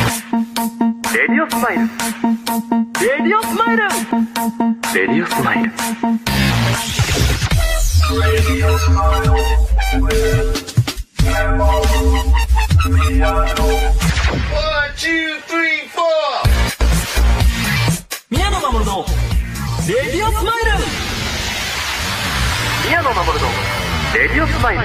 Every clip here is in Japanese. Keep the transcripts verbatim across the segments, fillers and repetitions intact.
レディオスマイル。レディオスマイル。レディオスマイル。 宮野真守のレディオスマイル。 宮野真守のレディオスマイル。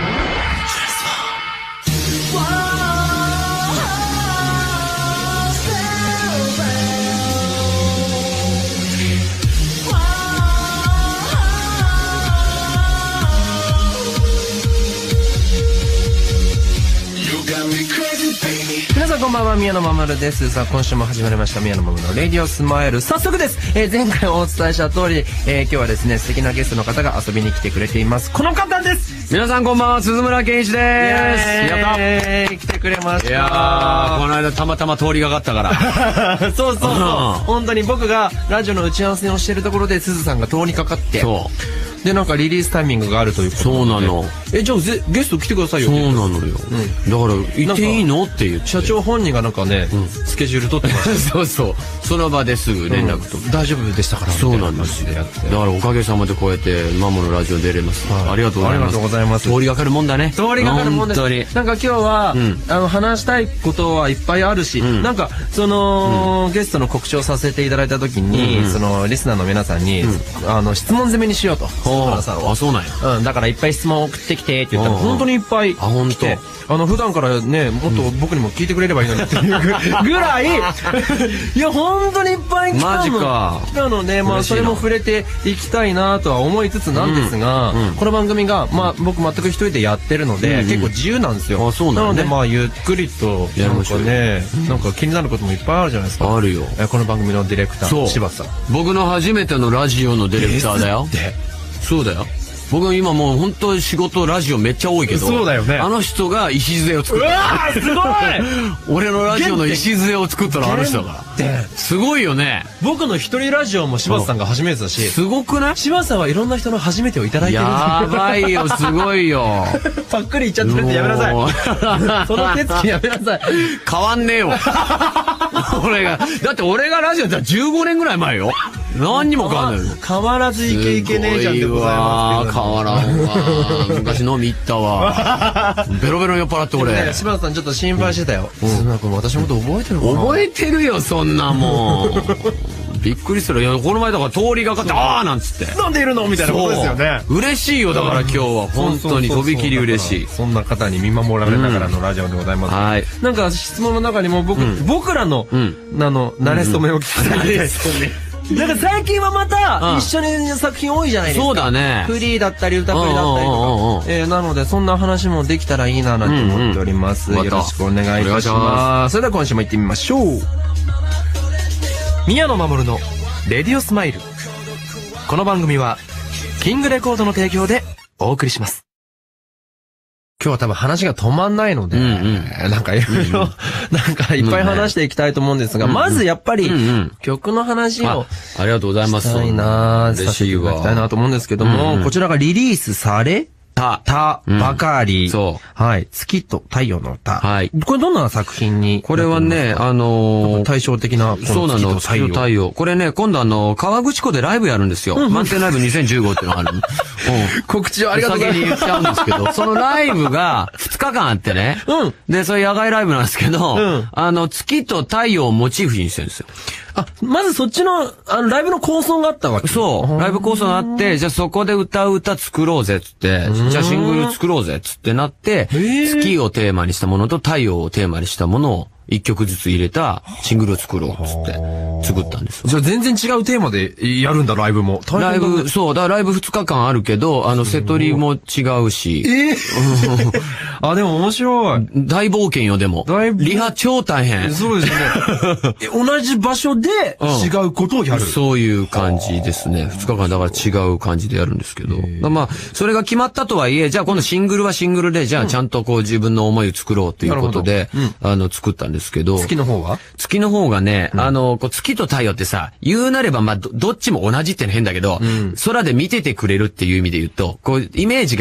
皆さんこんばんは、宮野真守です。さあ今週も始まりました宮野真守のレディオスマイル。早速です、えー、前回お伝えした通り、えー、今日はですね素敵なゲストの方が遊びに来てくれています。この方です。 皆さんこんばんは、鈴村健一です。 やったー、来てくれました。 いやー、この間たまたま通りがかったからそうそうそう、本当に僕がラジオの打ち合わせをしてるところで鈴さんが通りかかって、そうでなんかリリースタイミングがあるということで、 そうなの。 えじゃあゲスト来てくださいよ。 そうなのよ、うん、だから行っていいのって言って社長本人がなんかね、うん、スケジュール取ってましたそうそう、 その場ですぐ連絡と、うん、 大丈夫でしたから。 そうなんですよ。だからおかげさまでこうやってマモのラジオ出れます、はい、ありがとうございます。 ありがとうございます。 通りがかるもんだね。 通りがかるもんです。なんか今日は、うん、あの話したいことはいっぱいあるし、うん、なんかその、うん、ゲストの告知をさせていただいた時に、うん、そのリスナーの皆さんに、うん、あの質問攻めにしようと。 あ、そうなんや。 うん、だからいっぱい質問送ってきてって言ったら本当にいっぱい来て、あの普段からねもっと僕にも聞いてくれればいいのにっていうぐらいいや本当にいっぱい来たの。マジか。来たので、まあそれも触れていきたいなとは思いつつなんですが、うんうん、この番組がまあ僕全く一人でやってるので、うんうん、結構自由なんですよ。あ、そうなんね。なのでまあゆっくりとなんかね、なんか気になることもいっぱいあるじゃないですか。 あるよ。 この番組のディレクター柴田さん。 僕の初めてのラジオのディレクターだよ。そうだよ。僕今もう本当仕事ラジオめっちゃ多いけど、 そうだよね。 あの人が礎を作った。 うわーすごい俺のラジオの礎を作ったのあの人が。すごいよね。 僕の一人ラジオも柴田さんが初めてだし。 すごくない？ 柴田さんはいろんな人の初めてをいただいてる。 やばいよ、すごいよ。 パックリいっちゃってるってやめなさい。その手つきやめなさい。 変わんねえよ。俺がだって俺がラジオだったらじゅうごねんぐらい前よ。何にも変わんないよ。 変わらずイケイケ姉ちゃんでございますけど。 変わらんわ。昔飲み行ったわ。ベロベロ酔っ払って俺。 柴田さんちょっと心配してたよ。鈴村君私のこと覚えてるかな？ 覚えてるよそんなもん。びっくりする。いやこの前だから通りがかってあーなんつって。 なんでいるのみたいなことですよね。 嬉しいよだから今日は本当にとびきり嬉しい。 そんな方に見守られながらのラジオでございます。はい。なんか質問の中にも僕僕らのあの慣れ初めを聞きたいですね。なんか最近はまた一緒に作品多いじゃないですか。 そうだね。 フリーだったり歌プリだったりとか、えー、なのでそんな話もできたらいいななんて思っております。よろしくお願いいたします。それでは今週も行ってみましょう。宮野真守のレディオスマイル。この番組はキングレコードの提供でお送りします。今日は多分話が止まんないので、うんうん、なんかいろいろ、なんかいっぱい話していきたいと思うんですが、うんうん、まずやっぱり、うんうん、曲の話をあ、ありがとうございます。 したいなぁ、させていただきたいなと思うんですけども、うんうん、こちらがリリースされた、た、ばかり、うん、そう。はい。月と太陽の歌。はい。これどんな作品に？ これはね、あのー、 対照的な、 そうなの、月と太陽。これね、今度あの、河口湖でライブやるんですよ。うん、満点ライブにせんじゅうごっていうのがある。うん。 告知をありがとうございます。 先に言っちゃうんですけど、そのライブがふつかかんあってね。うん。で、それ野外ライブなんですけど、うん。あの、月と太陽をモチーフにしてるんですよ。 あ、まずそっちの、あの、ライブの構想があったわけ？ そう。ライブ構想があって、じゃあそこで歌う歌作ろうぜっつって、じゃあシングル作ろうぜっつってなって、月をテーマにしたものと太陽をテーマにしたものを一曲ずつ入れたシングルを作ろうっつって作ったんです。 じゃあ全然違うテーマでやるんだ、ライブも。 ライブ、そう。だからライブふつかかんあるけど、あの、セトリも違うし。 えー、あ、でも面白い。 大冒険よ、でも。リハ超大変。 そうですね。同じ場所で違うことをやる。うん、 そういう感じですね。ふつかかんだから違う感じでやるんですけど。まあ、それが決まったとはいえ、じゃあ今度シングルはシングルで、じゃあちゃんとこう自分の思いを作ろうっていうことで、うん、あの、作ったんですけど。 月の方は月の方がね、うん、あの、こう月と太陽ってさ、言うなればまあど、どっちも同じっての変だけど、うん、空で見ててくれるっていう意味で言うと、こう、イメージが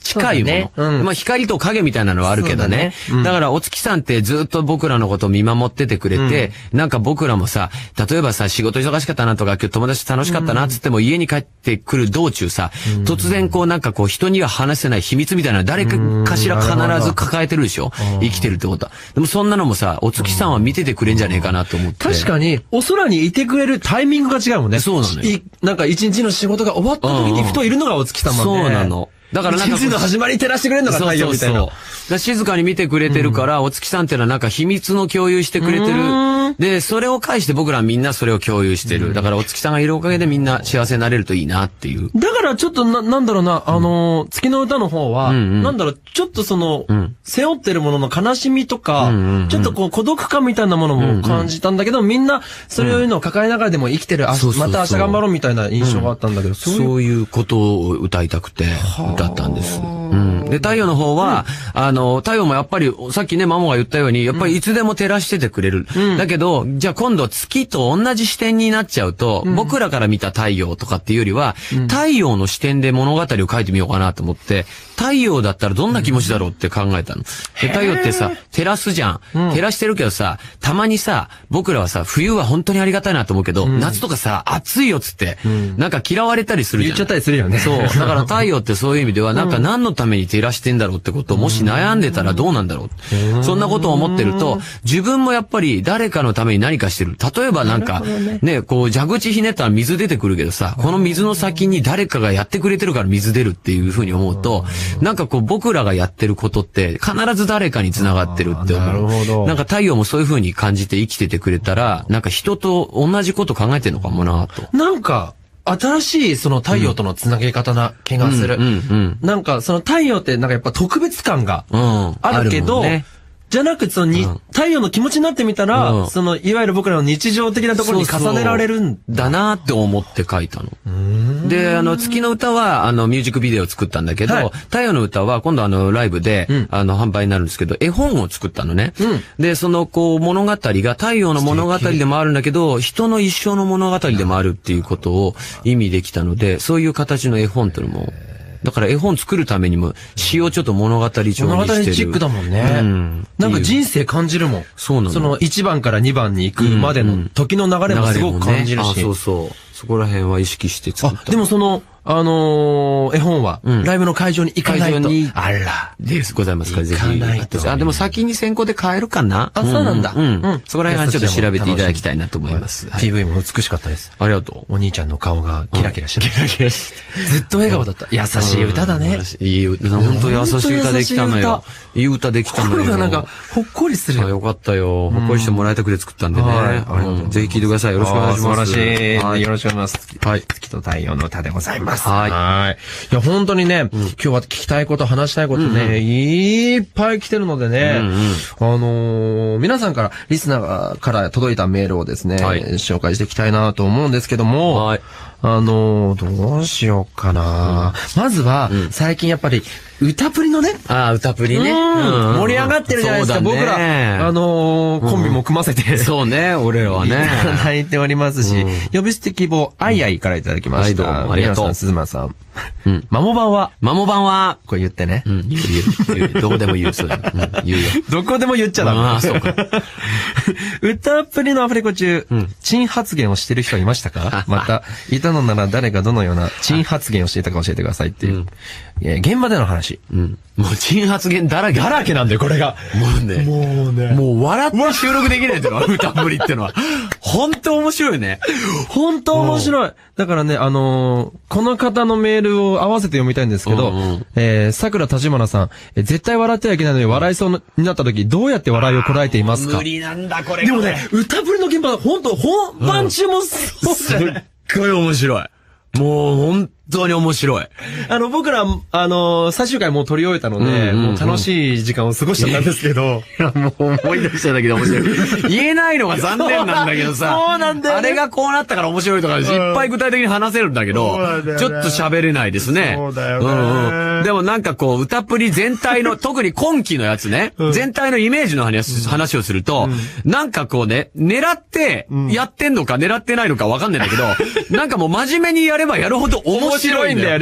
近いもの。 ねうん、 まあ光と影みたいなのはあるけどね。 だねうん、 だからお月さんってずっと僕らのことを見守っててくれて、うん、なんか僕らもさ、例えばさ、仕事忙しかったなとか、今日友達楽しかったなっつっても、家に帰ってくる道中さ、うん、突然こうなんかこう人には話せない秘密みたいな誰かかしら必ず抱えてるでしょ、生きてるってことは。でもそんなのもさ、お月さんは見ててくれんじゃねえかなと思って。 確かに、お空にいてくれるタイミングが違うもんね。 そうなのよ。 なんか一日の仕事が終わった時にふといるのがお月様で。 そうなの。だからなんか。 一日の始まりに照らしてくれるのが太陽みたいな。そうそうそう。静かに見てくれてるから、うん、お月さんってのはなんか秘密の共有してくれてる。で、それを介して僕らみんなそれを共有してる。だからお月さんがいるおかげでみんな幸せになれるといいなっていう。 だからちょっとな、なんだろうな、あのー、月の歌の方は、うんうん、なんだろう、ちょっとその、うん、背負ってるものの悲しみとか、うんうんうん、ちょっとこう孤独感みたいなものも感じたんだけど、うんうん、みんなそういうのを抱えながらでも生きてる、あ、また明日頑張ろうみたいな印象があったんだけど、うん、 そういう、そういうことを歌いたくて歌ったんです。うん、で、太陽の方は、うん、あの、太陽もやっぱり、さっきね、マモが言ったように、やっぱりいつでも照らしててくれる。うん、だけど、じゃあ今度月と同じ視点になっちゃうと、うん、僕らから見た太陽とかっていうよりは、うん、太陽の視点で物語を書いてみようかなと思って、太陽だったらどんな気持ちだろうって考えたの。で、太陽ってさ、照らすじゃん。うん、照らしてるけどさ、たまにさ、僕らはさ、冬は本当にありがたいなと思うけど、うん、夏とかさ、暑いよっつって、うん、なんか嫌われたりするじゃん。 言っちゃったりするよね。 そう。だから太陽ってそういう意味では、なんか何のために照らしてんだろうってことをもし悩んでたらどうなんだろう。うん、そんなことを思ってると、自分もやっぱり誰かのために何かしてる。例えばなんか、ね、ね、こう蛇口ひねったら水出てくるけどさ、この水の先に誰かがやってくれてるから水出るっていうふうに思うと、なんかこう僕らがやってることって必ず誰かに繋がってるって思う。なるほど。なんか太陽もそういうふうに感じて生きててくれたら、なんか人と同じこと考えてるのかもなと。 なんか、新しいその太陽とのつなげ方な気がする。うんうんうん、なんかその太陽ってなんかやっぱ特別感があるけど、うんあるね、じゃなくそのに、うん、太陽の気持ちになってみたら、うん、そのいわゆる僕らの日常的なところに重ねられるんだなって思って書いたの。で、あの月の歌はあのミュージックビデオを作ったんだけど、はい、太陽の歌は今度あのライブで、うん、あの販売になるんですけど、絵本を作ったのね。うん、で、そのこう物語が太陽の物語でもあるんだけど、人の一生の物語でもあるっていうことを意味できたので、そういう形の絵本というのも。だから絵本作るためにも詩をちょっと物語調にしてる。 物語チックだもんね。うん。なんか人生感じるもん。 そうなの。 そのいちばんからにばんに行くまでの時の流れもすごく感じるし。 ね、あ、そうそう。そこら辺は意識して作った。 あ、でもその、あのー、絵本は、うん、ライブの会場に行かないと。 にあら。です、ございますから、ぜひ。行かないと。あ、でも先に先行で買えるかな。 あ、そうなんだ。 うん。うん。そこら辺はちょっと調べていただきたいなと思います。 ピーブイ も美しかったです。 ありがとう。お兄ちゃんの顔がキラキラしてる。キラキラしてずっと笑顔だった。優しい歌だね。 いい歌、本当優しい歌できたのよ。いい歌できたのよ。 心がなんか、ほっこりする。 よかったよ。ほっこりしてもらいたくて作ったんでね。ぜひ聴いてください。よろしくお願いします。 素晴らしい。よろしくお願いします。はい。月と太陽の歌でございます。 はい。 はい。いや、本当にね、うん、今日は聞きたいこと、話したいことね、うんうん、いっぱい来てるのでね、うんうん、あのー、皆さんから、リスナーから届いたメールをですね、はい、紹介していきたいなと思うんですけども、はい、あのー、どうしようかな、うん、まずは、うん、最近やっぱり、歌プリのね。 ああ、歌プリね。 うん。盛り上がってるじゃないですか。僕ら、あのー、コンビも組ませて。 そうね、俺らはね。 いただいておりますし、呼び捨て希望、あいあいからいただきました。はい、どうもありがとう。すずまさん。うん。マモ版はマモ版はこれ言ってね。 うん。言う言う。言う。どこでも言う。そうだ。うん。言うよ。 どこでも言っちゃダメ。ああ、そうか。歌プリのアフレコ中、珍発言をしてる人いましたか？また、いたのなら誰がどのような珍発言をしていたか教えてくださいっていう。現場での話。 うん。もう珍発言だらけ。 だらけなんだよ、これが。 もうね。 もうね。 もう笑って収録できないってのは、歌プリってのは。本当面白いね。 本当面白い。だからね、あのー、この方のメールを合わせて読みたいんですけど、うんうん、えー、桜立花さん、えー、絶対笑ってはいけないのに笑いそうになった時、どうやって笑いをこらえていますか？ 無理なんだ、これ。 でもね、歌プリの現場、本当本番中もそうじゃない、うん、すっごい面白い。もう、本当に面白い。 あの、僕ら、あの、最終回もう撮り終えたので、うんうんうん、もう楽しい時間を過ごしちゃったんですけど。 いや、もう思い出しただけで面白い。言えないのが残念なんだけどさ。 そうなんだよ、ね。 あれがこうなったから面白いとか、いっぱい具体的に話せるんだけど、ね、ちょっと喋れないですね。 そうだよね。 うんうん。でもなんかこう、歌プリ全体の、特に今期のやつね、うん、全体のイメージの話、うん、話をすると、うん、なんかこうね、狙って、やってんのか狙ってないのかわかんないんだけど、なんかもう真面目にやればやるほど面白いんだよね。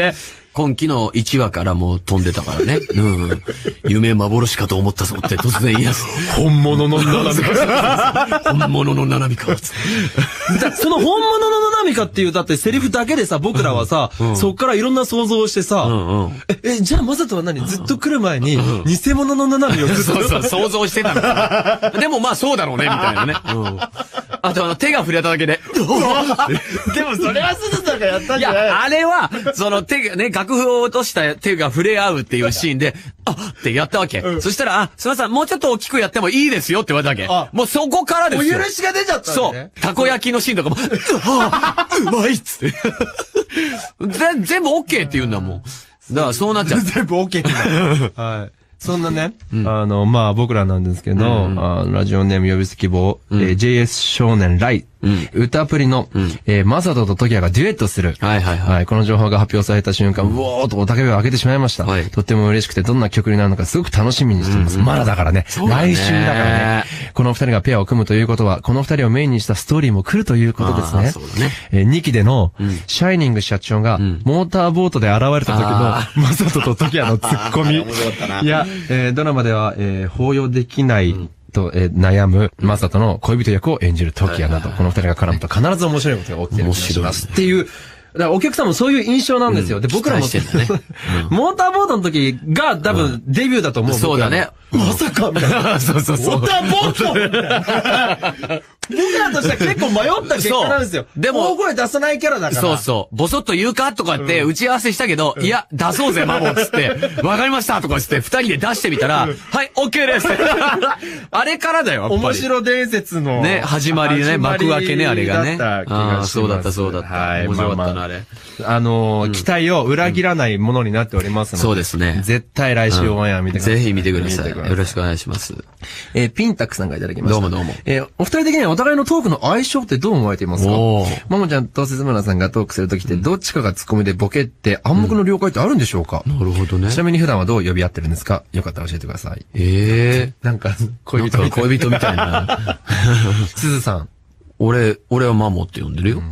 今期のいちわからもう飛んでたからね。うん。夢幻かと思ったぞって突然言い出す。 本物の七海か。 本物の七海か。 その本物の七海かっていう、だってセリフだけでさ、僕らはさ、うん、そっからいろんな想像をしてさ、うんうん、え、え、じゃあマサトは何ずっと来る前に、偽物の七海をずっとそうそう、想像してたのかな。でもまあそうだろうね、みたいなね。うん、あとあの手が触れただけで。 でもそれはすずさんがやったんじゃない？ いや、あれは、その手がね、楽譜を落とした手が触れ合うっていうシーンで、あってやったわけ。うん、そしたら、あ、すみません、もうちょっと大きくやってもいいですよって言われたわけ。もうそこからですよ。 お許しが出ちゃったんだね。 そう。たこ焼きのシーンとかも、うまいっつって。全部 OK って言うんだもん。だからそうなっちゃう。 全部 OK って言うんだ。はい。そんなね、うん、あの、まあ僕らなんですけど、うん、あラジオネーム呼び捨て希望、うん、えー、ジェイエス 少年ライ、うん、歌アプリの、うん、えー、マサトとトキヤがデュエットする。はいはいはい。はい、この情報が発表された瞬間、うおーとおたけびを上げてしまいました。はい、とっても嬉しくて、どんな曲になるのかすごく楽しみにしています。うん、まだだからね。来週だからね。この二人がペアを組むということは、この二人をメインにしたストーリーも来るということですね。そうだね。えー、にきでの、うん、シャイニング社長が、うん、モーターボートで現れた時の、マサトとトキヤのツッコミ。いや、えー、ドラマでは、えー、包容できない、うんと、えー、悩む、マサトの恋人役を演じるトキヤなど、この二人が絡むと必ず面白いことが起きてる気がします。っていう、だからお客さんもそういう印象なんですよ。うん、で、僕らも、ねうん、モーターボートの時が多分デビューだと思う。 そうだね。 まさかみたいな。 そうそうそう。 モーターボート僕らとしては結構迷った結果なんですよ。でも、大声出さないキャラだから。 そうそう。ボソッと言うかとかって打ち合わせしたけど、うん、いや、出そうぜ、マモつって、わかりましたとかつって、二人で出してみたら、はい、オッケーですあれからだよ、やっぱり。 面白伝説の。 ね、始まりね、幕開けね、あれがね。ああ、そうだったそうだった。はい、面白かったな、あれ。 あのー、期待を裏切らないものになっておりますので。 そうですね。 絶対来週オンエア見てください。 ぜひ見てください。よろしくお願いします。 えー、ピンタックさんがいただきました。 どうもどうも。 えー、お二人的にはお互いのトークの相性ってどう思われていますか？マモちゃんと鈴村さんがトークするときってどっちかがツッコミでボケって暗黙の了解ってあるんでしょうか？ なるほどね。 ちなみに普段はどう呼び合ってるんですか？よかったら教えてください。 ええー。 なんか、恋人みたいな。 恋人みたいな。 鈴さん。 俺、俺はマモって呼んでるよ。うん。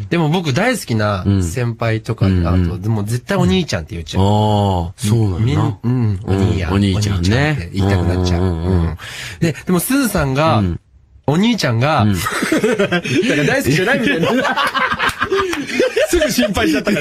でも僕大好きな先輩とか、あと、でも絶対お兄ちゃんって言っちゃう。 ああ、そうなんだ。 うん。お兄や。 お兄ちゃんね。 って言いたくなっちゃう。で、でも鈴さんが、お兄ちゃんが、だから大好きじゃないみたいな。すぐ心配しちゃったから。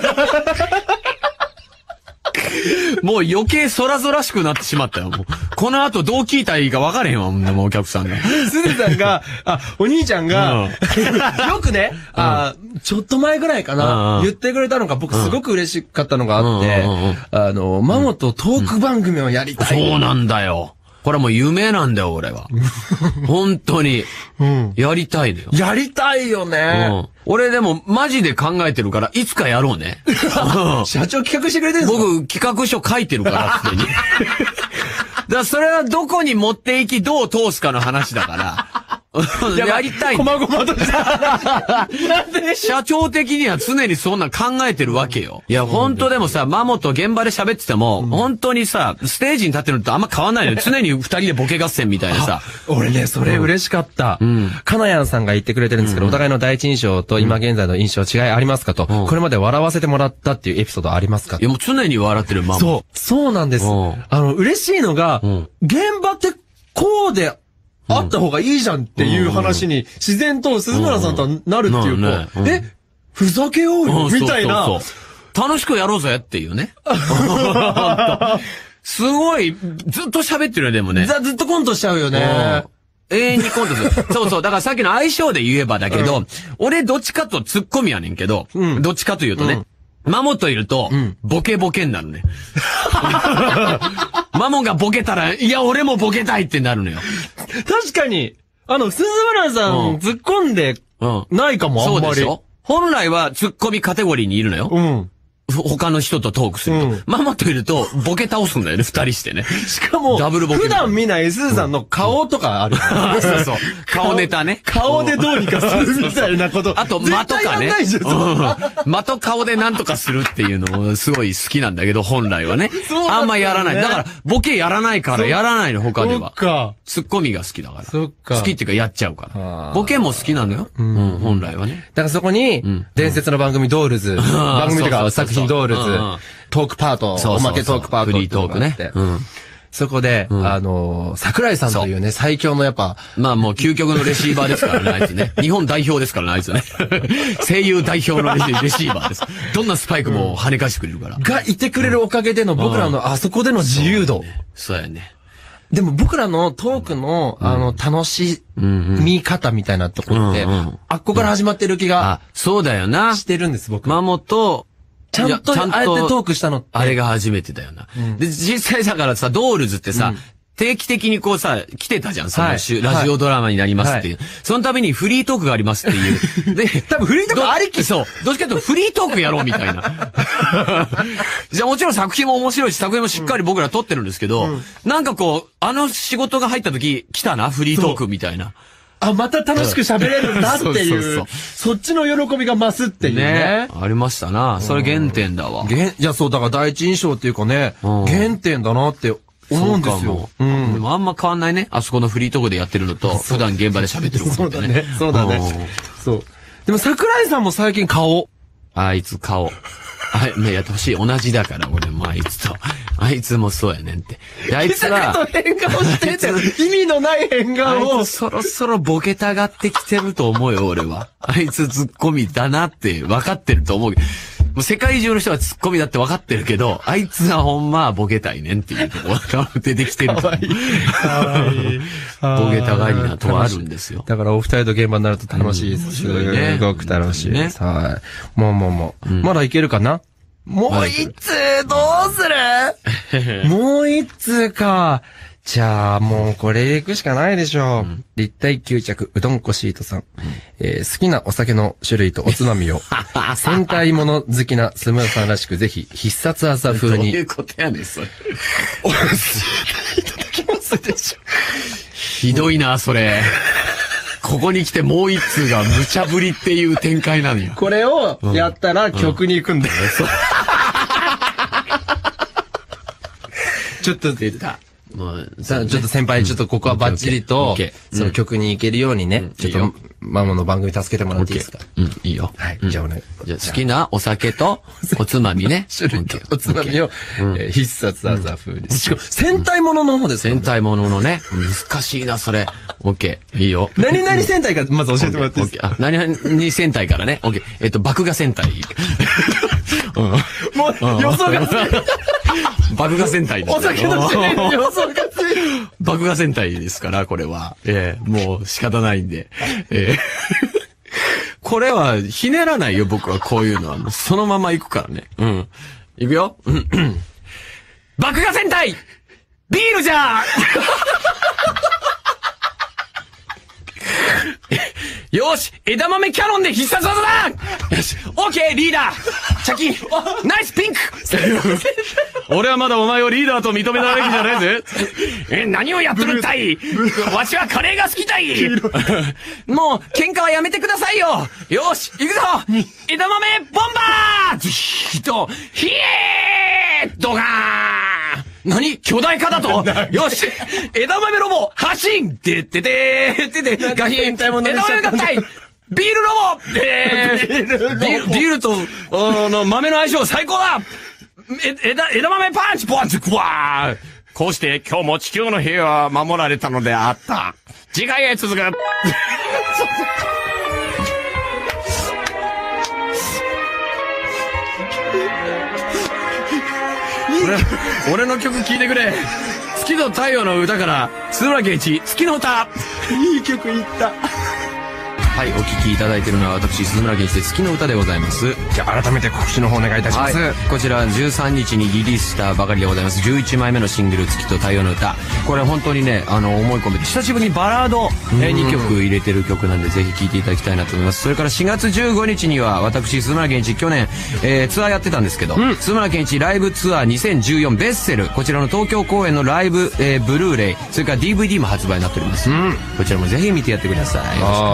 もう余計空々しくなってしまったよ。もうこの後どう聞いたらいいか分かれへんわ、もうお客さんが。 すずさんが、あ、お兄ちゃんが、うん、よくね、うん、あ、ちょっと前ぐらいかな、うん、言ってくれたのが僕すごく嬉しかったのがあって、あの、マモとトーク番組をやりたい。 そうなんだよ。これもう夢なんだよ、俺は。本当に。うん。やりたいのよ。 やりたいよね。 うん。俺でもマジで考えてるから、いつかやろうね。 社長企画してくれてるんですか？ 僕企画書書いてるから、すでに。だからそれはどこに持っていき、どう通すかの話だから。やりたい。 こまごまとした。 なんで社長的には常にそんな考えてるわけよ。いや、本当でもさ、マモと現場で喋ってても、うん、本当にさ、ステージに立ってるのとあんま変わんないのよ。常に二人でボケ合戦みたいなさ。 俺ね、それ嬉しかった。うん。かなやんさんが言ってくれてるんですけど、うん、お互いの第一印象と今現在の印象違いありますかと、うん、これまで笑わせてもらったっていうエピソードありますか？ いや、もう常に笑ってるマモ。 そう。そうなんです。うん、あの、嬉しいのが、うん、現場ってこうで、あった方がいいじゃんっていう話に自然と鈴村さんとなるっていうか、え、ふざけようよみたいな。 楽しくやろうぜっていうね。すごい、ずっと喋ってるよ、でもね。 ずっとコントしちゃうよね。 永遠にコントする。そうそう。だからさっきの相性で言えばだけど、うん、俺どっちかとツッコミやねんけど、うん、どっちかというとね、うんマモといると、うん、ボケボケになるね。マモがボケたら、いや、俺もボケたいってなるのよ。 確かに、あの、鈴村さん、うん、突っ込んで、ないかも、あんまり。そうでしょ？ 本来はツッコミカテゴリーにいるのよ。うん。他の人とトークすると。うん、ママといると、ボケ倒すんだよね、二人してね。 しかも、ダブルボケ。普段見ないスーさんの顔とかある。 うん、そうそう。顔ネタね。 顔でどうにかするみたいなこと。 あと、間とかね。間と顔でなんとかするっていうのもすごい好きなんだけど、本来はね。あんまやらない。だから、ボケやらないからやらないの、他では。そっか。ツッコミが好きだから。そっか。好きっていうかやっちゃうから。ボケも好きなのよ。うん、本来はね。 だからそこに、伝説の番組ドールズ、番組とか作作品ドールズ、トークパート、おまけトークパート。 フリートークね。うん。 そこで、うん、あのー、桜井さんというね、最強のやっぱ。 まあもう究極のレシーバーですからね、あいつね。日本代表ですからね、あいつね。声優代表のレシ、レシーバーです。どんなスパイクも跳ね返してくれるから。 がいてくれるおかげでの僕らのあそこでの自由度。 そうやね。 でも僕らのトークの、あの、楽しみ方みたいなところって、あっこから始まってる気が。 あ、そうだよな。 してるんです、僕。 マモと、 ちゃんと、あえてトークしたのって。 あれが初めてだよな。うん、で、実際だからさ、ドールズってさ、うん、定期的にこうさ、来てたじゃん、その週、はい、ラジオドラマになりますっていう、はい。そのためにフリートークがありますっていう。で、 多分フリートークありき。 そう。どっちかというとフリートークやろうみたいな。じゃあもちろん作品も面白いし、作品もしっかり僕ら撮ってるんですけど、うん、なんかこう、あの仕事が入った時、来たな、フリートークみたいな。 あ、また楽しく喋れるんだっていうそうそうそう。そっちの喜びが増すっていうね。ねありましたな。それ原点だわ。原、 いや、そう、だから第一印象っていうかね、原点だなって思うんですよ。 うん。でもあんま変わんないね。あそこのフリートークでやってるのと、普段現場で喋ってることってね。 そうだね。そうだね。そう。でも桜井さんも最近顔。 あいつ顔。あい、ね、やってほしい。同じだから、俺もあいつと。あいつもそうやねんって。あいつは。 と変顔してて、意味のない変顔を。 あいつそろそろボケたがってきてると思うよ、俺は。あいつツッコミだなって分かってると思う。もう世界中の人はツッコミだって分かってるけど、あいつはほんまボケたいねんっていうところが出てきてると思う。ボケたがりなとはあるんですよ。 だからお二人と現場になると楽しいです。すごく楽しいです。はい。もうもうもう。まだいけるかな？もう一通どうするもう一通か。じゃあ、もうこれで行くしかないでしょう。うん、立体吸着うどんこシートさん、うんえー。好きなお酒の種類とおつまみを、戦隊もの好きなスムーさんらしく、ぜひ必殺技風に。 どういうことやねん、それ。 教えていただきますでしょ。 ひどいな、それ。ここに来てもう一通が無茶ぶりっていう展開なのよ。 これをやったら曲に行くんだよ。うんうん、ちょっと出た。もう、さあ、ちょっと先輩、ちょっとここはバッチリと、その曲に行けるようにね、ちょっと、ママの番組助けてもらっていいですか？ うん、いいよ。 はい、じゃあお願い。 じゃあ好きなお酒と、おつまみね。 種類とおつまみを、必殺技風に。しかも、戦隊ものの方ですか？ 戦隊もののね。難しいな、それ。オッケー。いいよ。 何々戦隊か、まず教えてもらっていいですか？ あ、何々戦隊からね。オッケー。えっと、爆画戦隊。 もう、予想がつい爆画戦隊です。 お酒の種類の予想がつい爆画戦隊ですから、これは。ええ、もう仕方ないんで。ええ。これは、ひねらないよ、僕はこういうのは。もうそのまま行くからね。うん。行くよ。爆画戦隊ビールじゃよし枝豆キャノンで必殺技だよしオッケーリーダーチャキナイスピンク俺はまだお前をリーダーと認めたべきじゃねえぜえ、何をやっとるったいわしはカレーが好きたいもう喧嘩はやめてくださいよよし行くぞ枝豆ボンバーズヒートヒエードガーン何巨大化だとよし枝豆ロボ発進てっててーっててガヒン枝豆合体ビールロボえー、ビールとあの豆の相性最高だえ枝枝豆パンチポンチクワーこうして今日も地球の平和は守られたのであった次回へ続く俺, 俺の曲聴いてくれ月と太陽の歌から津村健一月の歌いい曲いったはいお聴きいただいているのは私津村健一で月の歌でございます。 じゃあ改めて告知の方お願いいたします、はい、 こちらじゅうさんにちにリリースしたばかりでございますじゅういちまいめのシングル月と太陽の歌これ本当にねあの思い込めて久しぶりにバラードにきょく入れてる曲なんでぜひ聴いていただきたいなと思います。それからしがつじゅうごにちには私津村健一去年、えー、ツアーやってたんですけど、うん、津村健一ライブツアーにせんじゅうよんベッセルこちらの東京公演のライブ、えー、ブルーレイそれから ディーブイディー も発売になっております、うん、こちらもぜひ見てやってください。 は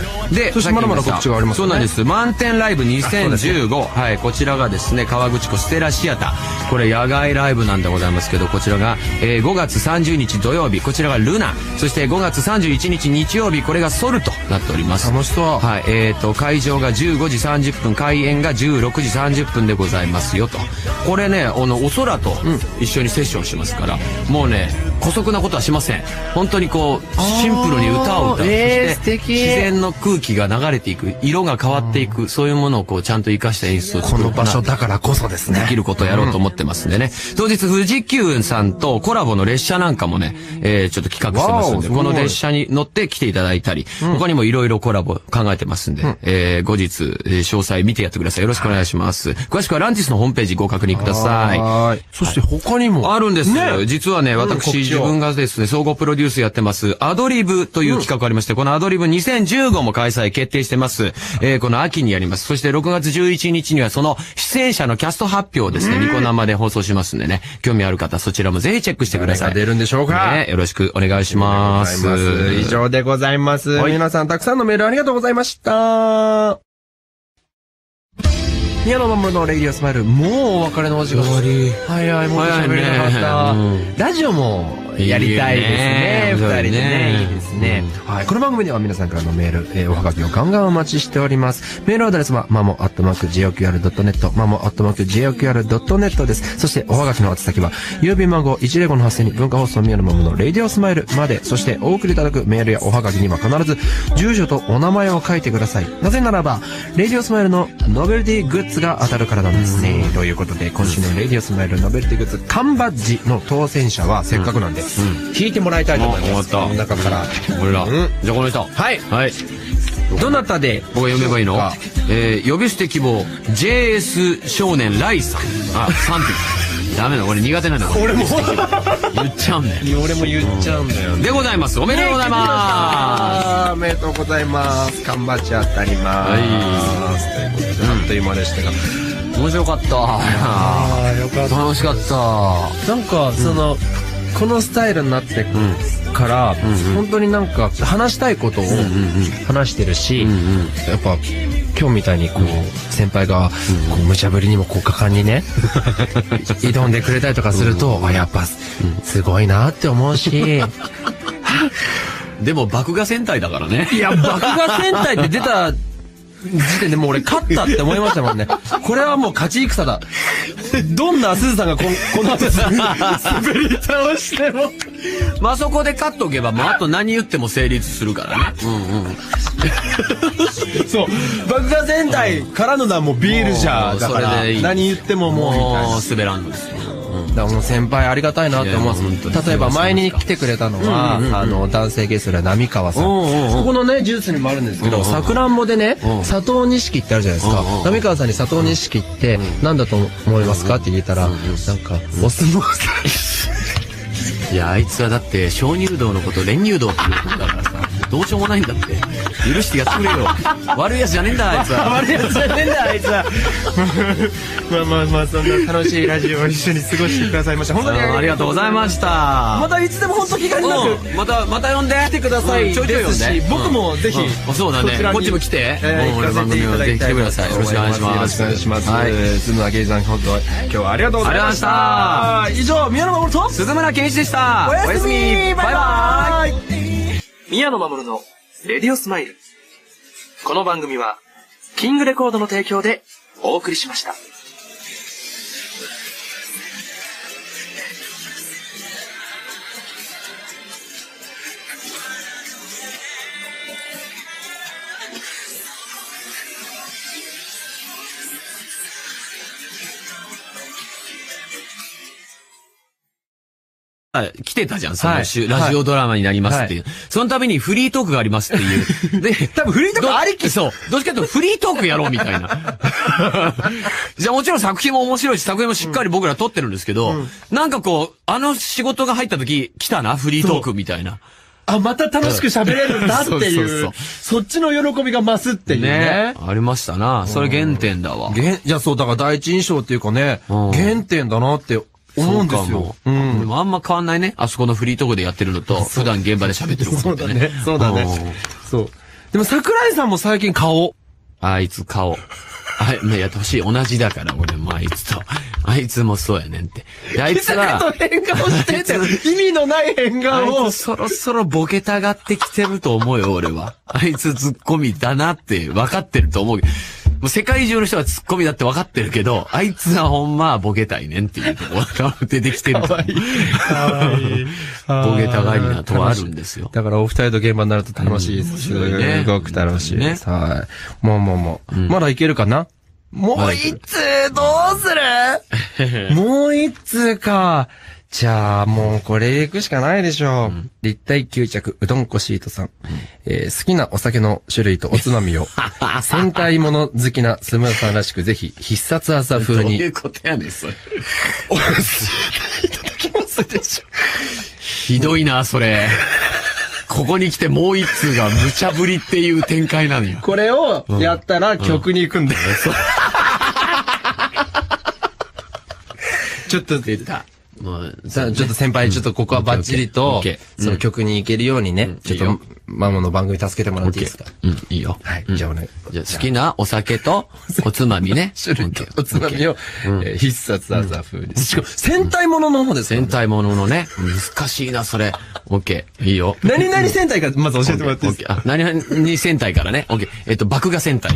で、 そしてまだまだ告知がありますね。 そうなんです。満点ライブにせんじゅうご。はい、こちらがですね、川口湖ステラシアター。これ野外ライブなんでございますけど、こちらが、えー、ごがつさんじゅうにち土曜日、こちらがルナ。そしてごがつさんじゅういちにち日曜日、これがソルとなっております。 楽しそう。 はい、えーと、会場がじゅうごじさんじゅっぷん、開演がじゅうろくじさんじゅっぷんでございますよと。これね、あの、お空と一緒にセッションしますから、うん、もうね、姑息なことはしません。本当にこう、シンプルに歌を歌う。 えー、素敵。 自然の空気が流れていく、色が変わっていく、うん、そういうものをこう、ちゃんと活かした演出を作る。 この場所だからこそですね。 できることをやろうと思ってますんでね。うん、当日、富士急さんとコラボの列車なんかもね、えー、ちょっと企画してますんで、この列車に乗って来ていただいたり、うん、他にもいろいろコラボ考えてますんで、うん、えー、後日、えー、詳細見てやってください。よろしくお願いします。詳しくはランティスのホームページご確認ください。 はい。そして他にも。 あるんです。ね、実はね、私、うん、自分がですね、総合プロデュースやってます、アドリブという企画ありまして、うん、このアドリブにせんじゅうごも開催決定してます。えー、この秋にやります。そしてろくがつじゅういちにちにはその出演者のキャスト発表をですね、ニコ生で放送しますんでね、興味ある方、そちらもぜひチェックしてください。 誰が出るんでしょうか、 ね、よろしくお願いします。 以上でございます。はい、皆さんたくさんのメールありがとうございました。宮野真守のレイディオスマイル、もうお別れのお時間。終わり。早い、もう喋れなかった。うん、ラジオもやりたいですね。二人でね。いいですね。はい。この番組では皆さんからのメール、えー、おはがきをガンガンお待ちしております。メールアドレスは、マモアットマーク ジェイオーキューアールドットネット、マモアットマーク ジェイオーキューアールドットネット です。そして、おはがきの宛先は、郵便番号いちゼロごのはっせんに文化放送宮野真守のレイディオスマイルまで、そしてお送りいただくメールやおはがきには必ず、住所とお名前を書いてください。なぜならば、レイディオスマイルのノベルティグッズが当たるからなんですね。ということで、今週のレイディオスマイルノベルティグッズ、缶バッジの当選者は、せっかくなんで、引いてもらいたいと思います。この中から。 俺ら。うん、じゃあこの人。 はい。 はい。 どなたで僕が読めばいいの？えー、呼び捨て希望、ジェイエス 少年ライさん。あ、さんってダメだ、俺苦手なんだ。 俺も言っちゃうんだよ。 俺も言っちゃうんだよ。 でございます。おめでとうございます。 おめでとうございます。缶バッジ当たります。はい。ということで、あっという間でしたが。 面白かった。 ああ、よかった。 楽しかった。 なんか、その、このスタイルになってから、本当になんか話したいことを話してるし、やっぱ今日みたいにこう先輩がこう無茶ぶりにもこう果敢にね挑んでくれたりとかすると、あ、やっぱすごいなって思うし。 でも爆画戦隊だからね。 いや、爆画戦隊って出た時点でもう俺勝ったって思いましたもんね。これはもう勝ち戦だ。どんなすずさんがここの後滑り倒してもまあそこで勝っとけばもうあと何言っても成立するからね。うんうんそう、爆破戦隊からのなもうビールじゃだから何言ってももうみたいな滑らんのですよ。 だからもう先輩ありがたいなって思うんです。例えば前に来てくれたのは、あの男性ゲストで浪川さん。ここのねジュースにもあるんですけど、さくらんぼでね佐藤錦ってあるじゃないですか。浪川さんに佐藤錦って何だと思いますかって聞いたら、なんかお相撲さん。いやあいつはだって鍾乳洞のこと練乳洞って言うんだからさ、どうしようもないんだって。許してやってくれよ。悪いやつじゃねえんだあいつは。 悪いやつじゃねえんだあいつは。まあまあまあ、そんな楽しいラジオを一緒に過ごしてくださいました。本当にありがとうございました。 またいつでも本当気軽になくまたまた呼んで来てください。ちょいちょい呼んで。僕もぜひそうだね、こっちも来て俺番組をぜひ来てください。よろしくお願いします。 よろしくお願いします。鈴村圭さん、本当今日はありがとうございました。以上、宮野真守と鈴村健一でした。 おやすみ。バイバイ。 宮野真守のレディオスマイル。この番組はキングレコードの提供でお送りしました。 来てたじゃん、その週、ラジオドラマになりますっていう。そのためにフリートークがありますっていう。で、 多分フリートークありき。 そう。どっちかというとフリートークやろうみたいな。じゃあもちろん作品も面白いし、作品もしっかり僕ら撮ってるんですけど、なんかこう、あの仕事が入った時、来たな、フリートークみたいな。 あ、また楽しく喋れるんだっていう、そっちの喜びが増すっていうね。 ありましたな。それ原点だわ。 原、いや、そう、だから第一印象っていうかね、原点だなって思うんですよ。 うん。でもあんま変わんないね。あそこのフリートークでやってるのと、普段現場で喋ってることってね。 そうだね。そうだね。そう。 でも桜井さんも最近顔。 あいつ顔。あい、ね、やってほしい。同じだから、俺もあいつと。あいつもそうやねんって。であいつは、 と変顔してて、意味のない変顔あをいつ。そろそろボケたがってきてると思うよ、俺は。あいつツッコミだなって分かってると思う。もう世界中の人がツッコミだって分かってるけど、あいつはほんまはボケたいねんっていうところが出てきてると思う。ボケたがりなとはあるんですよ。 だからお二人と現場になると楽しいです。すごく楽しいです。はい。もうもうもう。まだいけるかな？もう一通どうする？もう一通か。じゃあ、もうこれ行くしかないでしょう。うん、立体吸着うどんこシートさん、うんえー。好きなお酒の種類とおつまみを、戦隊もの好きなスムーさんらしく、ぜひ必殺技風に。 どういうことやねん、それ。 お教えていただきますでしょ。 ひどいな、それ。ここに来てもう一通が無茶ぶりっていう展開なのよ。 これをやったら曲に行くんだよ。うんうん、ちょっと出た。もう、さあ、ちょっと先輩、ちょっとここはバッチリと、その曲に行けるようにね、ちょっと、マモの番組助けてもらっていいですか？ うん、いいよ。 はい、じゃあお願い。 じゃあ好きなお酒と、おつまみね。 種類とおつまみを、必殺技風に。しかも、戦隊ものの方です戦隊もののね。難しいな、それ。オッケー。いいよ。 何々戦隊か、まず教えてもらっていいですか？ あ、何々戦隊からね。オッケー。えっと、爆画戦隊。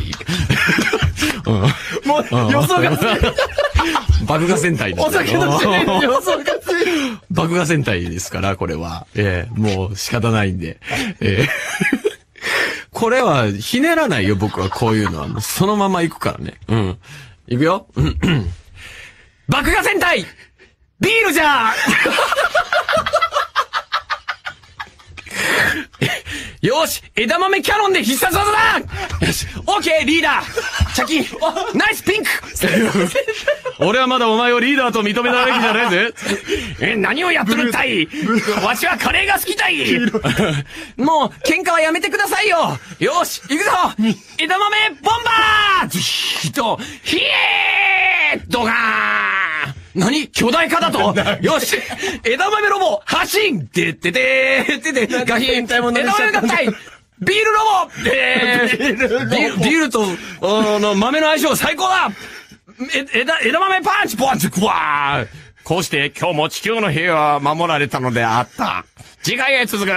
もう、予想がつい爆画戦隊です。 お酒の種類に予想がつい爆画戦隊ですから、これは。ええ、もう仕方ないんで。ええ。これは、ひねらないよ、僕はこういうのは。もうそのまま行くからね。うん。行くよ。爆画戦隊ビールじゃよし枝豆キャノンで必殺技だよしオッケーリーダーチャキナイスピンク俺はまだお前をリーダーと認めないべきじゃないぜえ、何をやっとるったいわしはカレーが好きたいもう喧嘩はやめてくださいよよし行くぞ枝豆ボンバーズヒットヒエードガーン何巨大化だとよし枝豆ロボ発進てっててーっててガヒン枝豆合体ビールロボえー、ビールとあの豆の相性最高だえ枝枝豆パンチポンチクワーこうして今日も地球の平和は守られたのであった次回へ続く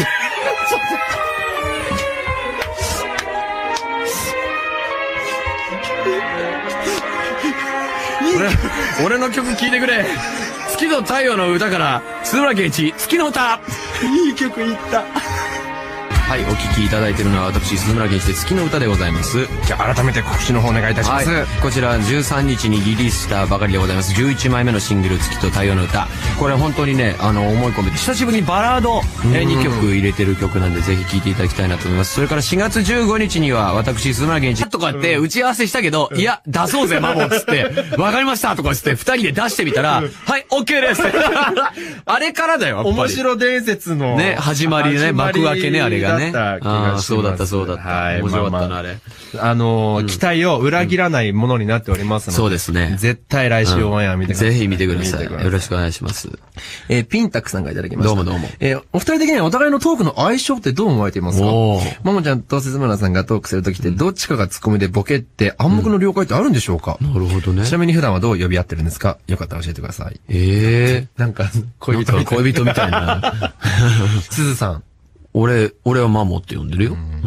俺, 俺の曲聴いてくれ月と太陽の歌から津村健一月の歌いい曲いったはい、お聴きいただいているのは私鈴村健一で月の歌でございます。 じゃあ改めて告知の方お願いいたします、はい、 こちらじゅうさんにちにリリースしたばかりでございますじゅういちまいめのシングル月と太陽の歌これ本当にねあの思い込めて久しぶりにバラードにきょく入れてる曲なんでぜひ聴いていただきたいなと思います。それからしがつじゅうごにちには私鈴村健一とかって打ち合わせしたけど、うん、いや出そうぜマモっつってわかりましたとかつってふたりで出してみたらはい OK ですあれからだよやっぱり面白伝説のね始まりね幕開けねあれがねあそうだったそうだった。はい。面白かったな、あれ。 あのー、期待を裏切らないものになっておりますので。 そうですね。 絶対来週オンエア見てください。 ぜひ見てください。よろしくお願いします。 えー、ピンタックさんがいただきました。 どうもどうも。 えー、お二人的にはお互いのトークの相性ってどう思われていますか？ももちゃんと鈴村さんがトークするときってどっちかがツッコミでボケって暗黙の了解ってあるんでしょうか？ なるほどね。 ちなみに普段はどう呼び合ってるんですか？よかったら教えてください。 ええ。 なんか、恋人みたいな。 恋人みたいな。 鈴さん。 俺、俺はマモって呼んでるよ。うん。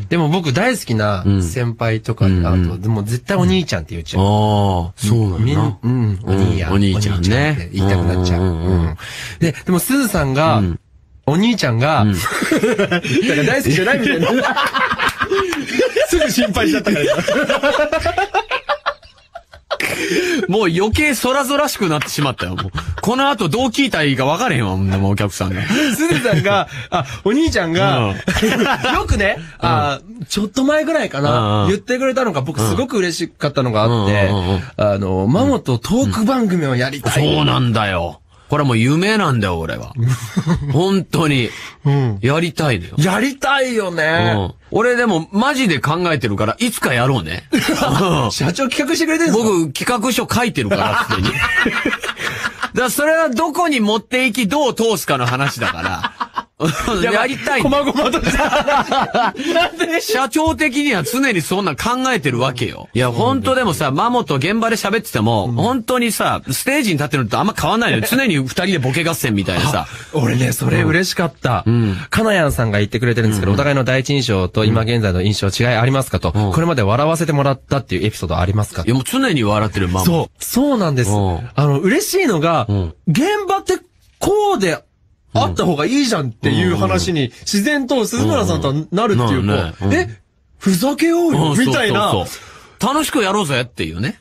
でも僕大好きな先輩とかだと、でも絶対お兄ちゃんって言っちゃう。 ああ、そうなんだ。 うん。お兄や。 お兄ちゃんね。 言いたくなっちゃう。で、でもすずさんが、お兄ちゃんが、だから大好きじゃないみたいな。すぐ心配しちゃったから。 もう余計そらぞらしくなってしまったよ、もう。この後どう聞いたらいいか分かれへんわ、もうお客さんが。 すずさんが、あ、お兄ちゃんが、よくね、あ、ちょっと前ぐらいかな、言ってくれたのが僕すごく嬉しかったのがあって、あの、マモとトーク番組をやりたい。 そうなんだよ。これもう夢なんだよ、俺は。本当に。うん。やりたいのよ。 やりたいよね。うん。 俺でもマジで考えてるから、いつかやろうね。 社長企画してくれてるんですか？ 僕企画書書いてるから、すでに。だからそれはどこに持っていき、どう通すかの話だから。 やりたい。 こまごまとした。 なんで社長的には常にそんな考えてるわけよ。いや、本当でもさ、マモと現場で喋ってても、本当にさ、ステージに立ってるのとあんま変わんないのよ。常に二人でボケ合戦みたいなさ。 俺ね、それ嬉しかった。うん。かなやんさんが言ってくれてるんですけど、お互いの第一印象と今現在の印象違いありますかと、これまで笑わせてもらったっていうエピソードありますか？ いや、もう常に笑ってるマモ。 そう。そうなんです。あの、嬉しいのが、現場ってこうで、あった方がいいじゃんっていう話に自然と鈴村さんとなるっていうか、え、ふざけようよみたいな。 楽しくやろうぜっていうね。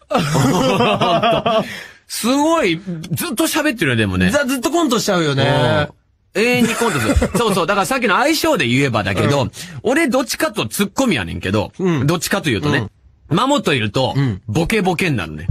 すごい、ずっと喋ってるよ、でもね。 ずっとコントしちゃうよね。 永遠にコントする。そうそう。だからさっきの相性で言えばだけど、俺どっちかとツッコミやねんけど、どっちかというとね。マモといると、ボケボケになるね。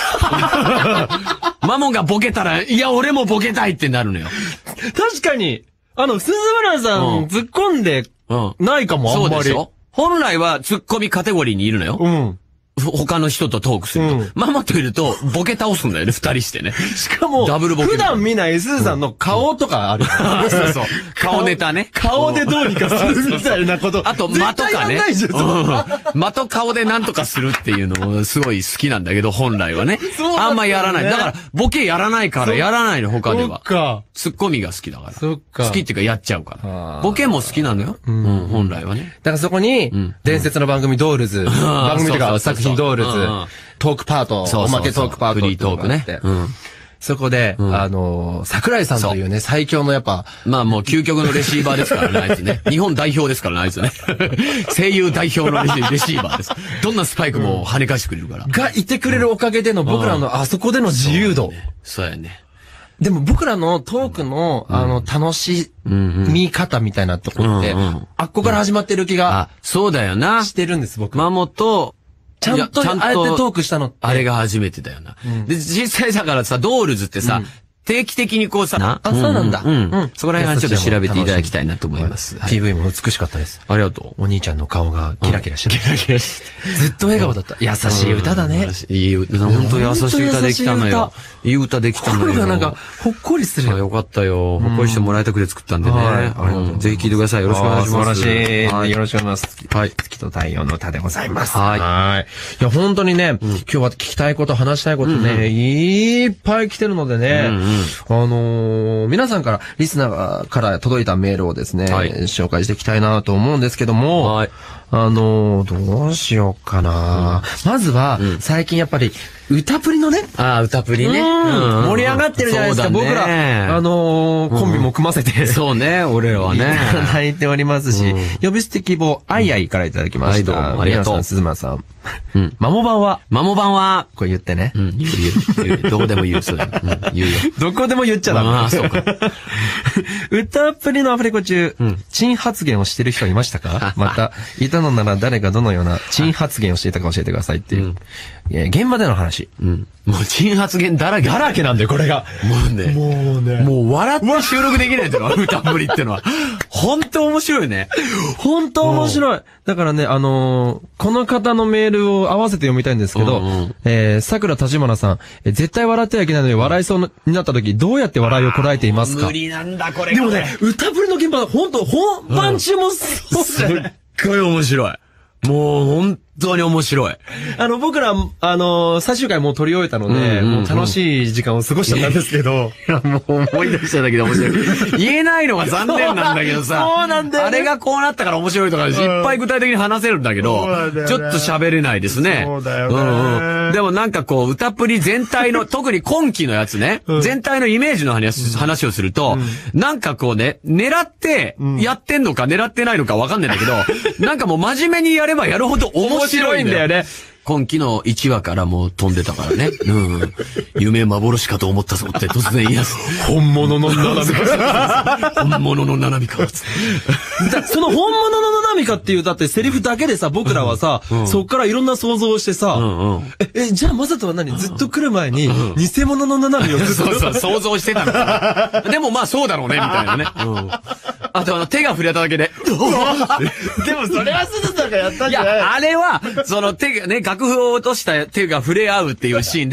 マモがボケたら、いや、俺もボケたいってなるのよ。 確かに、あの、鈴村さん、突っ込んで、ないかも、あんまり。そうでしょ？ 本来は突っ込みカテゴリーにいるのよ。うん。他の人とトークすると。うん、ママといると、ボケ倒すんだよね、二人してね。 しかも、ダブルボケ。普段見ないスーさんの顔とかある。 うん、そうそう。顔ネタね。 顔でどうにかするみたいなこと。 あと、間とかね。間と顔でなんとかするっていうのもすごい好きなんだけど、本来はね。あんまやらない。だから、ボケやらないからやらないの、他では。そっか。ツッコミが好きだから。そっか。好きっていうかやっちゃうから。ボケも好きなのよ。うん、本来はね。 だからそこに、伝説の番組ドールズ。番組とか作品ドールズ。トークパート、おまけトークパート。 フリートークね。 そこで、あの、桜井さんというね、最強のやっぱ。 まあもう究極のレシーバーですからね、あいつね。日本代表ですからね、あいつね。声優代表のレシーバーです。どんなスパイクも跳ね返してくれるから。 がいてくれるおかげでの僕らのあそこでの自由度。 そうやね。 でも僕らのトークの、あの、楽しみ方みたいなところって、あっこから始まってる気が。 そうだよな。 してるんです、僕。 マモと、 ちゃんと、あえてトークしたのって。 あれが初めてだよな。で、実際だからさ、ドールズってさ、定期的にこうさ、 あ、そうなんだ。 うん。そこら辺はちょっと調べていただきたいなと思います。 ピーブイ も美しかったです。 ありがとう。 お兄ちゃんの顔がキラキラしてる。キラキラしてずっと笑顔だった。優しい歌だね。 いい歌、本当優しい歌できたのよ。いい歌できたのよ。 心がなんか、ほっこりするよ。 よかったよ。ほっこりしてもらいたくて作ったんでね。ぜひ聴いてください。よろしくお願いします。 素晴らしい。よろしくお願いします。はい。月と太陽の歌でございます。はい。はい。いや、本当にね、今日は聞きたいこと、話したいことね、いっぱい来てるのでね、あの、皆さんから、リスナーから届いたメールをですね、はい、紹介していきたいなと思うんですけども、はい、あのー、どうしようかな、うん、まずは、うん、最近やっぱり、歌プリのね。 ああ、歌プリね。 盛り上がってるじゃないですか、僕ら。あのー、コンビも組ませて。 そうね、俺らはね。 いただいておりますし、呼び捨て希望、あいあいからいただきました。はい、どうもありがとう。皆さん、鈴間さん。うん。マモ版はマモ版はこれ言ってね。 うん、言う言う。言うどこでも言う、そうだ。うん、言うよ。 どこでも言っちゃダメ。ああ、そうか。歌プリのアフレコ中、珍発言をしてる人いましたか？また、いたのなら誰がどのような珍発言をしていたか教えてくださいっていう。現場での話。うん。 もう珍発言だらけ。 だらけなんだよ、これが。 もうね。もうね。もう笑って収録できないんだよ、歌プリってのは。本当面白いね。 本当面白い。だからね、あのー、この方のメールを合わせて読みたいんですけど、うんうん、えー、桜立花さん、えー、絶対笑ってはいけないのに笑いそうになった時、どうやって笑いをこらえていますか？ 無理なんだ、これ。 でもね、歌プリの現場、本当本番中もそうすっごい面白い。もう本当に面白い。 あの、僕ら、あの、最終回もう撮り終えたので、もう楽しい時間を過ごしちゃったんですけど。 いや、もう思い出しちゃったけど面白い。言えないのが残念なんだけどさ。 そうなんだよ、ね。 あれがこうなったから面白いとか、いっぱい具体的に話せるんだけど、ね、ちょっと喋れないですね。 そうだよね。うんうん。でもなんかこう、歌プリ全体の、特に今期のやつね、うん、全体のイメージの話、話をすると、うん、なんかこうね、狙って、やってんのか狙ってないのかわかんないんだけど、なんかもう真面目にやればやるほど面白いんだよね。今期のいちわからもう飛んでたからね。うん。夢幻かと思ったぞって突然言い出す。 本物の七海か。本物の七海か。 その本物の七海かっていう、だってセリフだけでさ、僕らはさ、うん、そっからいろんな想像をしてさ、うんうん、え、え、じゃあまさとは何ずっと来る前に、偽物の七海をずっと。 そうそう、想像してたのかな。でもまあそうだろうね、みたいなね。うん。あとあの手が触れただけで。 でもそれはすずさんがやったんじゃない？ いや、あれは、その手がね、楽譜を落とした手が触れ合うっていうシーンで、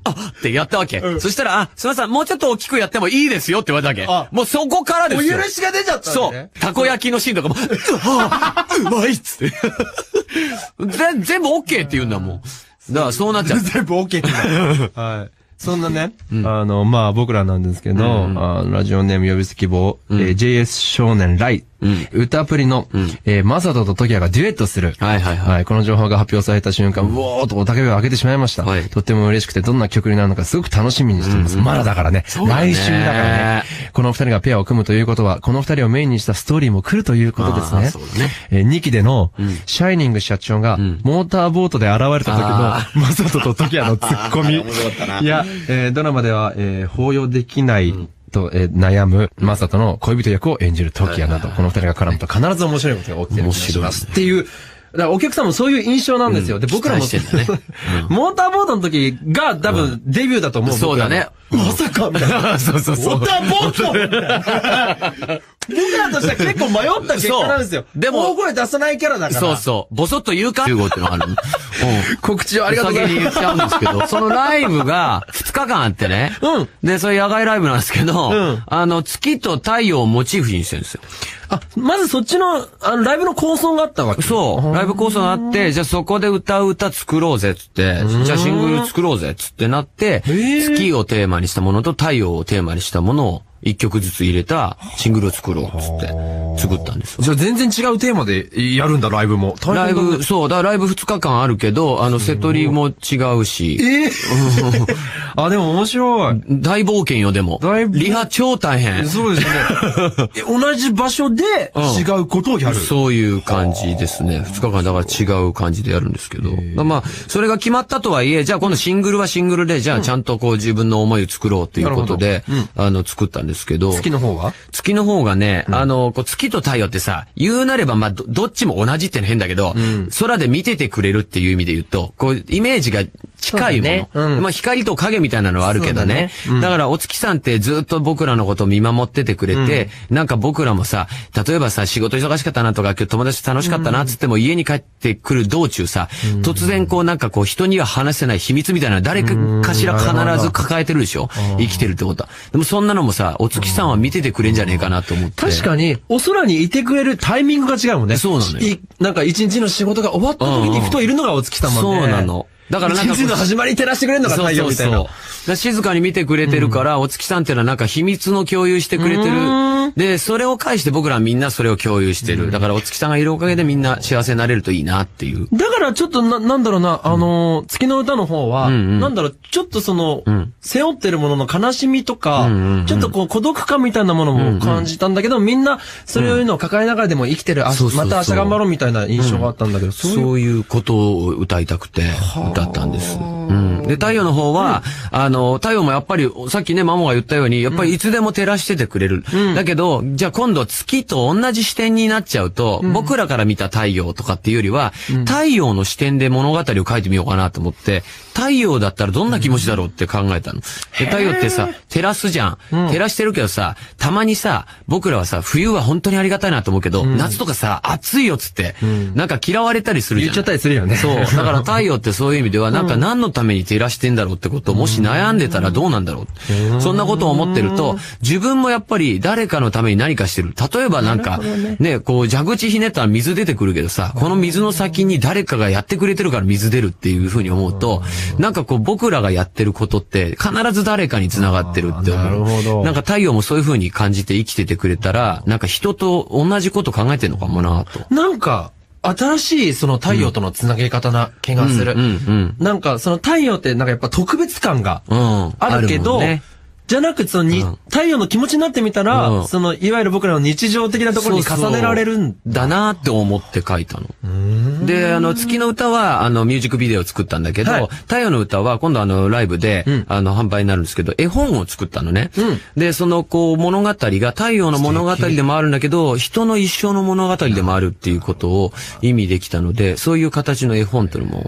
あってやったわけ。そしたら、あ、すみません、もうちょっと大きくやってもいいですよって言われたわけ。もうそこからですよ。 お許しが出ちゃったそう。たこ焼きのシーンとかも、うまいっつって。全部 OK って言うんだもん。だからそうなっちゃう。 全部 OK って言う。はい。そんなね、うん、あの、まあ、僕らなんですけど、うん、あのラジオネーム呼び捨て希望、うん、えー、ジェイエス 少年ライ、うん、歌アプリの、うん、えー、マサトとトキアがデュエットする。はいはいはい。はい、この情報が発表された瞬間、うおーとおたけびを上げてしまいました。はい。とっても嬉しくて、どんな曲になるのかすごく楽しみにしています。うん、まだだからね。来週だからね。この二人がペアを組むということは、この二人をメインにしたストーリーも来るということですね。そうだね。えー、にきでの、うん、シャイニング社長が、うん、モーターボートで現れた時の、マサトとトキアのツッコミ。いや、えー、ドラマでは、えー、抱擁できない、うんと、えー、悩む、マサトの恋人役を演じるトキアなど、この二人が絡むと必ず面白いことが起きてる気がします。っていう、だからお客さんもそういう印象なんですよ。で、僕らも、モーターボートの時が多分デビューだと思う。 そうだね。 まさかみたいな。 そうそうそう。 モーターボートみたいな。僕らとしては結構迷った結果なんですよ。でも、大声出さないキャラだから。 そうそう。ボソッと言うかじゅうごってのがある。 告知をありがとうございます。 先に言っちゃうんですけど、そのライブがふつかかんあってね。うん。で、それ野外ライブなんですけど、うん。あの、月と太陽をモチーフにしてるんですよ。 あ、まずそっちの、あの、ライブの構想があったわけそう。ライブ構想があって、じゃあそこで歌う歌作ろうぜっつって、じゃあシングル作ろうぜっつってなって、月をテーマにしたものと太陽をテーマにしたものを一曲ずつ入れたシングルを作ろうっつって作ったんですよ。 じゃあ全然違うテーマでやるんだ、ライブも。 ライブ、そう、だからライブふつかかんあるけど、あの、セトリも違うし。 ええー、あ、でも面白い。 大冒険よ、でも。リハ超大変。 そうですね。同じ場所で違うことをやる。 うん、そういう感じですね。ふつかかんだから違う感じでやるんですけど。まあ、それが決まったとはいえ、じゃあ今度シングルはシングルで、じゃあちゃんとこう自分の思いを作ろうっていうことで、うん、あの、作ったんですけど。 月の方は月の方がね、うん、あの、こう月と太陽ってさ、言うなればまあど、どっちも同じっての変だけど、うん、空で見ててくれるっていう意味で言うと、こう、イメージが近いもの。ねうん、まあ、光と影みたいなのはあるけどね。だ, ねうん、だから、お月さんってずっと僕らのことを見守っててくれて、うん、なんか僕らもさ、例えばさ、仕事忙しかったなとか、今日友達と楽しかったなっつっても、うん、家に帰ってくる道中さ、うん、突然こうなんかこう人には話せない秘密みたいな誰かしら必ず抱えてるでしょ、うん、生きてるってことは。でもそんなのもさ、お月さんは見ててくれんじゃねえかなと思って。 確かに、お空にいてくれるタイミングが違うもんね。 そうなのよ。 なんか一日の仕事が終わった時にふといるのがお月さんもんね。 そうなの。だからなんか。 一日の始まり照らしてくれるのが太陽みたいな。そうそうそう。静かに見てくれてるから、うん、お月さんっていうのはなんか秘密の共有してくれてる。で、それを介して僕らはみんなそれを共有してる。だからお月さんがいるおかげでみんな幸せになれるといいなっていう。 だからちょっとな、なんだろうな、あのー、月の歌の方は、うんうん、なんだろう、ちょっとその、うん、背負ってるものの悲しみとか、うんうんうん、ちょっとこう孤独感みたいなものも感じたんだけど、うんうん、みんなそれをいうのを抱えながらでも生きてる、あ、また明日頑張ろうみたいな印象があったんだけど、うん、 そういう、そういうことを歌いたくて歌ったんです。うん、で、太陽の方は、うん、あの、太陽もやっぱり、さっきね、マモが言ったように、やっぱりいつでも照らしててくれる。うん、だけど、じゃあ今度月と同じ視点になっちゃうと、うん、僕らから見た太陽とかっていうよりは、うん、太陽の視点で物語を書いてみようかなと思って、太陽だったらどんな気持ちだろうって考えたの。で、太陽ってさ、照らすじゃん。照らしてるけどさ、たまにさ、僕らはさ、冬は本当にありがたいなと思うけど、うん、夏とかさ、暑いよっつって、うん、なんか嫌われたりするじゃん。 言っちゃったりするよね。 そう。だから太陽ってそういう意味では、なんか何のために照らしてんだろうってことを、もし悩んでたらどうなんだろう。そんなことを思ってると、自分もやっぱり誰かのために何かしてる。例えばなんか、ね、ね、こう、蛇口ひねったら水出てくるけどさ、この水の先に誰かがやってくれてるから水出るっていうふうに思うと、なんかこう、僕らがやってることって必ず誰かに繋がってるって思う。なるほど。なんか太陽もそういうふうに感じて生きててくれたら、なんか人と同じこと考えてんのかもなと。 なんか、新しいその太陽とのつなげ方な気がする。うんうんうん、なんかその太陽ってなんかやっぱ特別感があるけど、うんあるじゃなくそのに、うん、太陽の気持ちになってみたら、うん、そのいわゆる僕らの日常的なところに重ねられるんだ。 そうそうだなって思って書いたの。で、あの月の歌はあのミュージックビデオを作ったんだけど、はい、太陽の歌は今度あのライブで、うん、あの販売になるんですけど、絵本を作ったのね。うん、で、そのこう物語が太陽の物語でもあるんだけど、人の一生の物語でもあるっていうことを意味できたので、そういう形の絵本というのも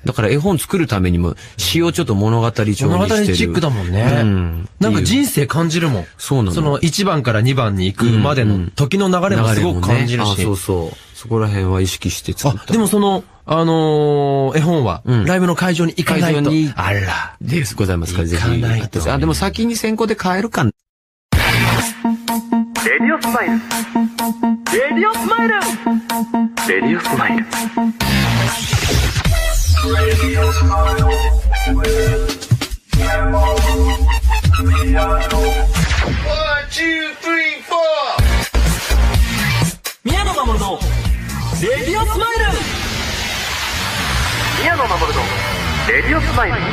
だから絵本作るためにも詩をちょっと物語調にしてる。 物語チックだもんね。うん。なんか人生感じるもん。 そうなの。 そのいちばんからにばんに行くまでの時の流れもすごく感じるし。 ね、そうそう。そこら辺は意識して作った。 あ、でもその、あのー、絵本は、うん、ライブの会場に行かないと。会場に。 あら。です。ございますから、ぜひ。行かないと。あ、でも先に先行で買えるかな。 レディオスマイル。レディオスマイル。レディオスマイル。 宮野真守のレディオスマイル。 宮野真守のレディオスマイル。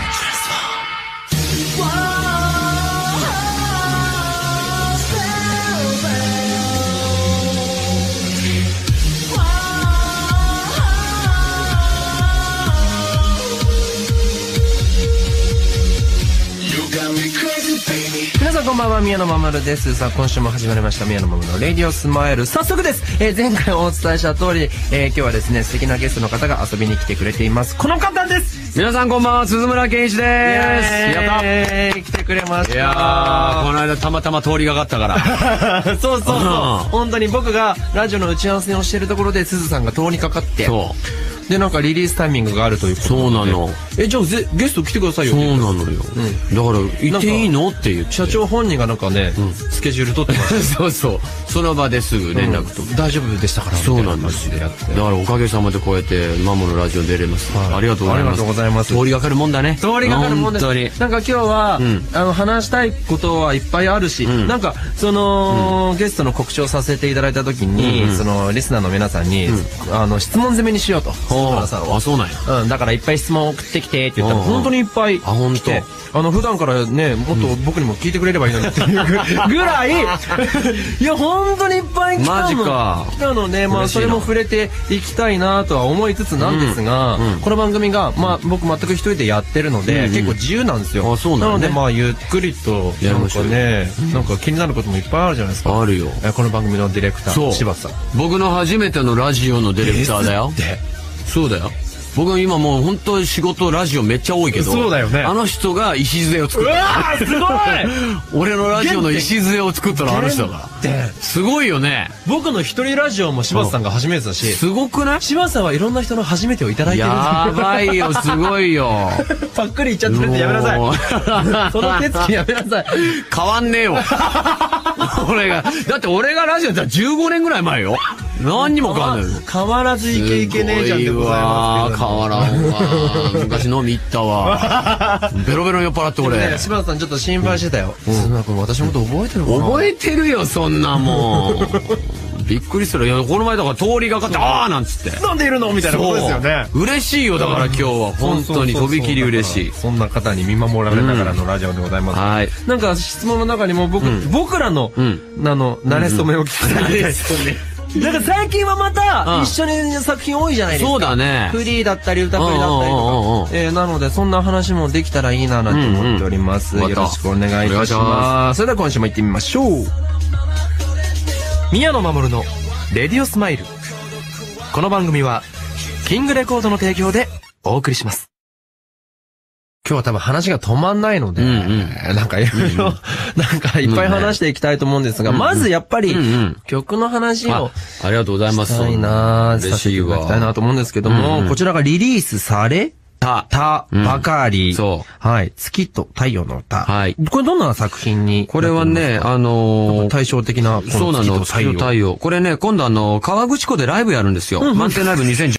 皆さんこんばんは、宮野真守です。さあ、今週も始まりました宮野真守のレディオスマイル。早速です。えー、前回お伝えした通り、えー、今日はですね、素敵なゲストの方が遊びに来てくれています。この方です。 皆さんこんばんは、鈴村健一でーす。 やったー。来てくれました。 いやー、この間たまたま通りがかったから。 そうそうそう。本当に僕がラジオの打ち合わせをしているところで、鈴さんが通りかかって。そう。で、なんかリリースタイミングがあるということで。 そうなの。 え、じゃあぜゲスト来てくださいよ。 そうなのよ。うん、だから行っていいのって言って。 社長本人がなんかね、うん、スケジュール取ってました。 そうそう。その場ですぐ連絡と、うん、 大丈夫でしたから。 そうなんですよ。だからおかげさまでこうやってマモのラジオ出れます。はい、ありがとうございます。 ありがとうございます。 通りがかるもんだね。 通りがかるもんです。本当に。なんか今日は、うん、あの話したいことはいっぱいあるし、うん、なんかその、うん、ゲストの告知をさせていただいた時に、うん、そのリスナーの皆さんに、うん、あの質問攻めにしようと。 あ、そうなんや。 うん、だからいっぱい質問送ってきてって言ったら本当にいっぱい来て、あの普段からね、もっと僕にも聞いてくれればいいのにっていうぐらい、いや本当にいっぱい来たの。マジか。来たので、まあそれも触れていきたいなとは思いつつなんですが、この番組がまあ僕全く一人でやってるので結構自由なんですよ。あ、そうなのでまあゆっくりとなんかね、なんか気になることもいっぱいあるじゃないですか。 あるよ。 この番組のディレクター柴田さん。 僕の初めてのラジオのディレクターだよ。そうだよ。僕今もう本当に仕事ラジオめっちゃ多いけど、 そうだよね。 あの人が礎を作った。 うわー、すごい。 俺のラジオの礎を作ったのあの人だから。すごいよね。 僕の一人ラジオも柴田さんが初めてだし。 すごくない？ 柴田さんはいろんな人の初めてをいただいてる。 やばいよ、すごいよ。 パックリいっちゃってるってやめなさい。その手つきやめなさい。 変わんねえよ。俺が、だって俺がラジオだったらじゅうごねんぐらい前よ。何にも変わんないよ。 変わらずイケイケ姉ちゃんでございますけど。 変わらんわ。昔飲み行ったわ。ベロベロ酔っ払って俺。 柴田さんちょっと心配してたよ。鈴村君私のこと覚えてるかな？ 覚えてるよ、そんなもん。びっくりする。いや、この前だから通りがかって、あーなんつって。 なんでいるのみたいなことですよね。 嬉しいよ、だから今日は。本当にとびきり嬉しい。 そんな方に見守られながらのラジオでございます。はい。なんか質問の中にも僕、僕らの、あの、慣れ初めを聞きたいですね。なんか最近はまた一緒に作品多いじゃないですか。 そうだね。 フリーだったり歌プリだったりとか。えー、なのでそんな話もできたらいいななんて思っております。よろしくお願いいたします。それでは今週も行ってみましょう。 宮野真守のレディオスマイル。この番組はキングレコードの提供でお送りします。 今日は多分話が止まんないので、うんうん、なんかいろいろ、なんかいっぱい話していきたいと思うんですが、うんうん、まずやっぱり、うんうん、曲の話を、 ありがとうございます。 したいなぁ、させていただきたいなと思うんですけども、うんうん、こちらがリリースされた、た、ばかり、うん、そう。はい。月と太陽の歌。はい。これどんな作品に？ これはね、あのー、対照的な、 そうなの、月と太陽。これね、今度あの、河口湖でライブやるんですよ。うんうん、満点ライブにせん